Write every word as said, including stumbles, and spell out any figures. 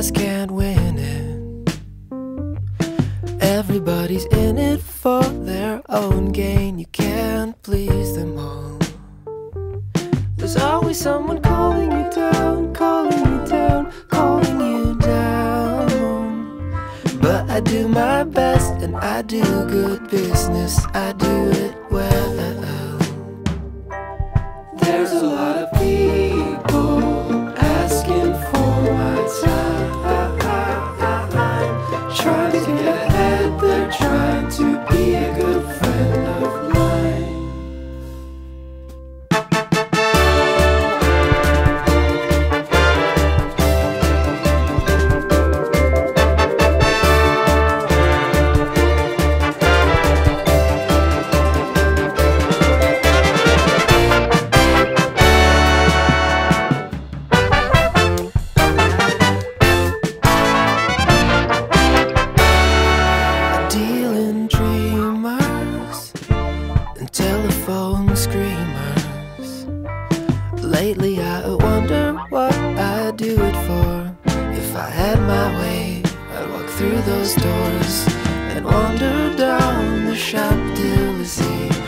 just can't win it. Everybody's in it for their own gain. You can't please them all. There's always someone calling you down, calling you down, calling you down. But I do my best and I do good business. I do it well. There's a lot of people asking for my time, trying to get ahead, they're trying to be a good friend of mine. Lately I wonder what I'd do it for. If I had my way, I'd walk through those doors and wander down the Champs-Élysées.